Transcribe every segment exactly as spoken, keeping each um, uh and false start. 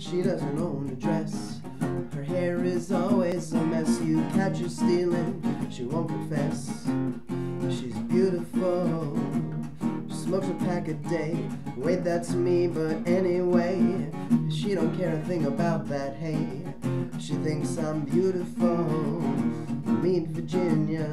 She doesn't own a dress. Her hair is always a mess. You catch her stealing, she won't confess. She's beautiful, she smokes a pack a day. Wait, that's me, but anyway, she don't care a thing about that, hey. She thinks I'm beautiful. Meet Virginia.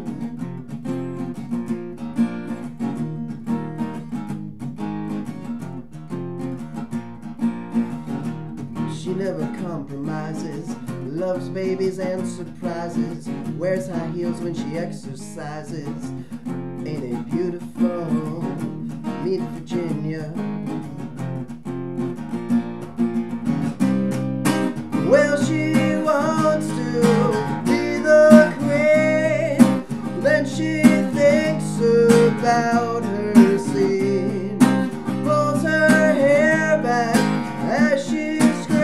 She never compromises, loves babies and surprises, wears high heels when she exercises. Ain't it beautiful? Meet Virginia. Well, she wants to be the queen, then she thinks about her scene, pulls her hair back as she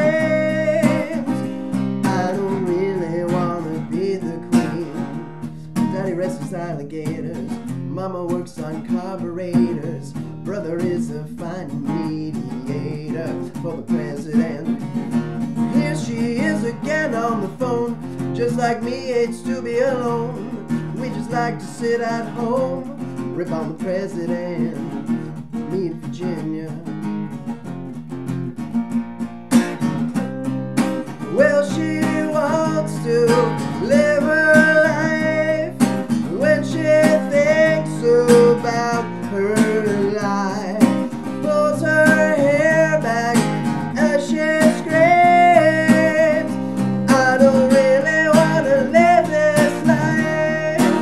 rescues alligators, mama works on carburetors, brother is a fine mediator for the president. Here she is again on the phone, just like me, hates to be alone. We just like to sit at home, rip on the president. Meet Virginia. Well, she wants to live her life when she thinks about her life, pulls her hair back as she screams, I don't really want to live this life.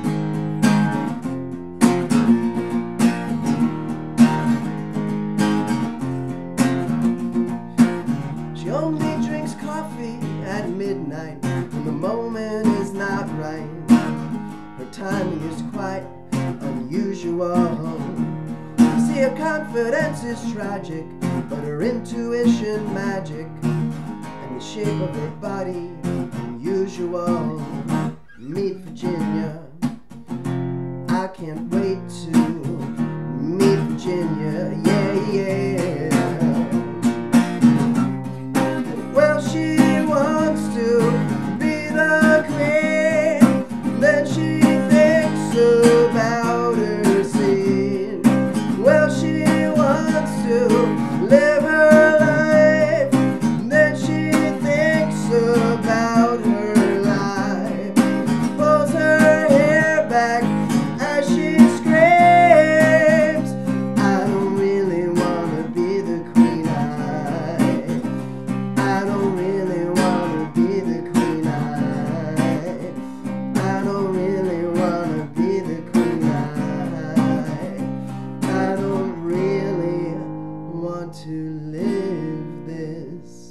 She only drinks coffee at midnight when the moment is not right. Her timing is quite unusual. You see, her confidence is tragic, but her intuition magic, and the shape of her body unusual. Meet Virginia. I can't wait to meet Virginia. Yeah, yeah. Well, she wants to be the queen, then she about her scene. Well, she wants to live her life, then she thinks about her life, pulls her hair back as she screams, I don't really want to be the queen. I, I don't really want to be the queen. I, I don't really want to be the queen. I, I don't really want to live this